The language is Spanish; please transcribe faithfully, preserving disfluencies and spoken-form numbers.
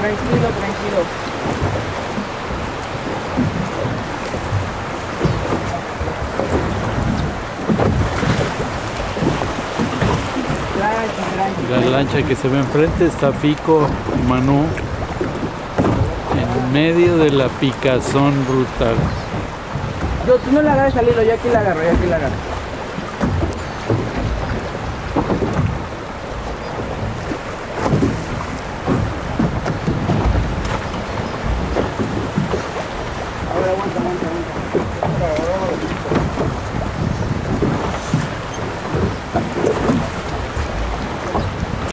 tranquilo, tranquilo. La lancha que se ve enfrente está Fico y Manu en medio de la picazón brutal. Yo, tú no la agarres al hilo, yo aquí la agarro, yo aquí la agarro.